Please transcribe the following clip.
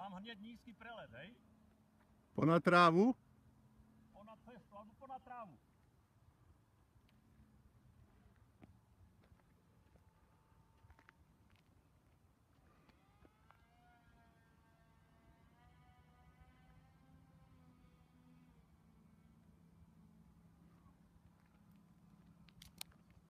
Tam hned nízký prelet, hej? Ponad trávu? Ponad cestu, alebo ponad trávu.